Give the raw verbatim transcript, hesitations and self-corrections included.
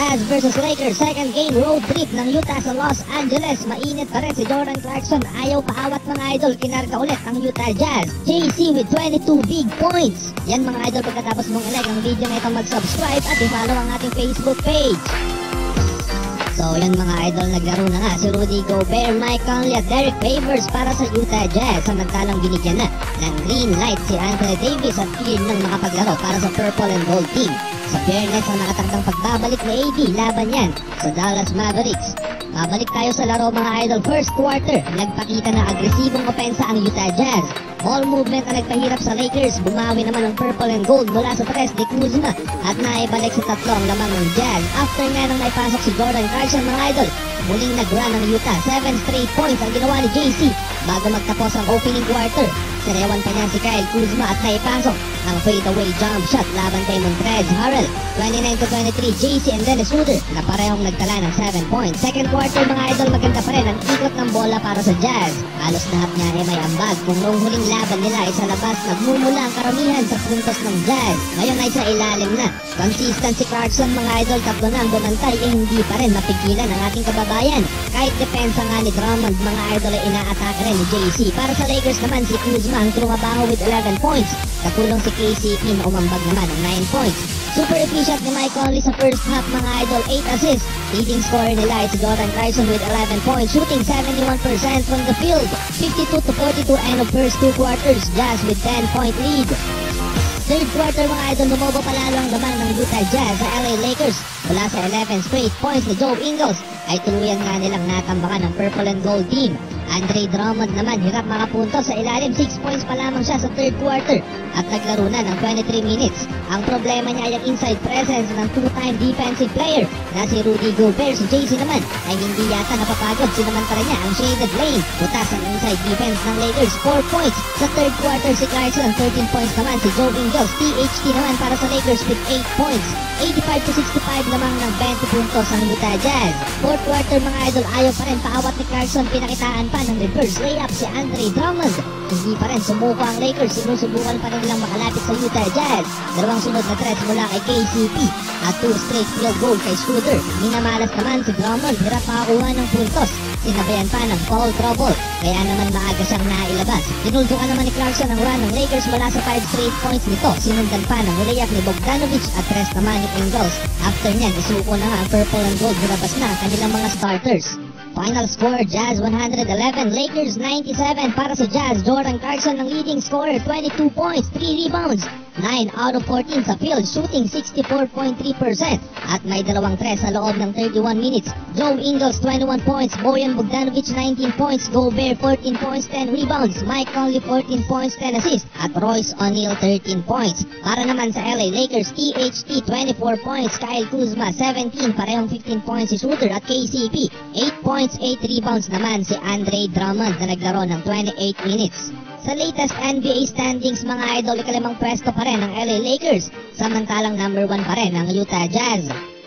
Jazz versus Lakers. Second game road trip ng Utah sa Los Angeles. Mainit pa rin si Jordan Clarkson. Ayaw paawat mga idol. Kinarga ulit ang Utah Jazz. J C with twenty-two big points. Yan mga idol, pagkatapos mong i-like ang video na ito, mag-subscribe at i-follow ang ating Facebook page. So yun mga idol, naglaro na nga si Rudy Gobert, Mike Conley at Derek Favors para sa Utah Jazz. Samantalang binigyan na ng green light si Anthony Davis at clear ng makapaglaro para sa purple and gold team. Sa fairness ang nakatagdang pagbabalik ni A D, laban yan sa Dallas Mavericks. Babalik tayo sa laro mga idol. First quarter, nagpakita ng agresibong opensa ang Utah Jazz. Ball movement na nagpahirap sa Lakers. Bumawi naman ang purple and gold mula sa tres ni Kuzma at naibalik sa tatlo ang lamang ng Jazz. After nga nang naipasok si Jordan Clarkson mga idol, muling nag-run ng Utah. seven straight points ang ginawa ni J C bago magtapos ang opening quarter. Sinewan pa niya si Kyle Kuzma at naipasok ang fadeaway jump shot laban kay Montrezl Harrell. twenty-nine to twenty-three, J C and Dennis Schroeder na parehong nagtala ng seven points. Second quarter mga idol, maganda pa rin ang ikot ng bola para sa Jazz. Halos lahat niya ay may ambag. Kung noong huling laban nila ay sa labas, nagmumula ang karamihan sa puntos ng Jazz. Ngayon ay sa ilalim na. Consistent si Clarkson mga idol, tatlo na ang bumantay eh hindi pa rin mapigilan ang ating kababayan. Kahit depensa nga ni Drummond mga idol ay inaatake rin ni J C. Para sa Lakers naman si Kuzma ang trumabaho with eleven points. Katulong si K C P na umambag naman ng nine points. Super efficient ni Mike Conley sa first half mga idol, eight assists. Leading scorer nila ay si Jordan Clarkson with eleven points, shooting seventy-one percent from the field. fifty-two to forty-two end of first two quarters, Jazz with ten point lead. Third quarter mga idol, lumobo palalo ang laban ng Utah Jazz sa L A Lakers. Mula sa eleven straight points ni Joe Ingles ay tuluyan nga nilang natambakan ng purple and gold team. Andre Drummond naman hirap makapunto sa ilalim, six points pa lamang siya sa third quarter at naglaro na ng twenty-three minutes. Ang problema niya ay ang inside presence ng two-time defensive player na si Rudy Gobert. Si J C naman ay hindi yata napapagod, sinamantala niya ang shaded lane. Butas ang inside defense ng Lakers, four points. Sa third quarter si Clarkson, thirteen points naman. Si Joe Ingles, T H T naman para sa Lakers with eight points. eighty-five to sixty-five lamang ng twenty puntos ang Utah Jazz. Fourth quarter mga idol, ayaw pa rin paawat ni Clarkson, pinakitaan pa ng reverse layup si Andre Drummond. Hindi pa rin sumuko ang Lakers, sinusubukan pa rin nilang makalapit sa Utah Jazz. Dalawang sunod na tres mula kay K C P at two straight field goal kay Schroeder. Minamalas naman si Drummond, hirap makakuha ng puntos. Sinabayan pa ng foul trouble, kaya naman maaga siyang nailabas. Tinuldukan naman ni Clarkson ang run ng Lakers mula sa five straight points nito. Sinundan pa ng layup ni Bogdanovic at tres naman ni Ingles. After niyan, isuko na nga ang purple and gold, nilabas na ang kanilang mga starters. Final score, Jazz one eleven, Lakers ninety-seven. Para sa Jazz, Jordan Clarkson ang leading scorer, twenty-two points, three rebounds, nine out of fourteen sa field, shooting sixty-four point three percent at may dalawang tres sa loob ng thirty-one minutes. Joe Ingles, twenty-one points, Bojan Bogdanovic, nineteen points, Gobert, fourteen points, ten rebounds, Mike Conley, fourteen points, ten assists, at Royce O'Neal, thirteen points. Para naman sa L A Lakers, T H T, twenty-four points, Kyle Kuzma, seventeen, parehong fifteen points si Schroeder at K C P, eight points, eight rebounds naman si Andre Drummond na naglaro ng twenty-eight minutes. Sa latest N B A standings mga idol, ikalimang pwesto pa rin ang L A Lakers, samantalang number one pa rin ang Utah Jazz.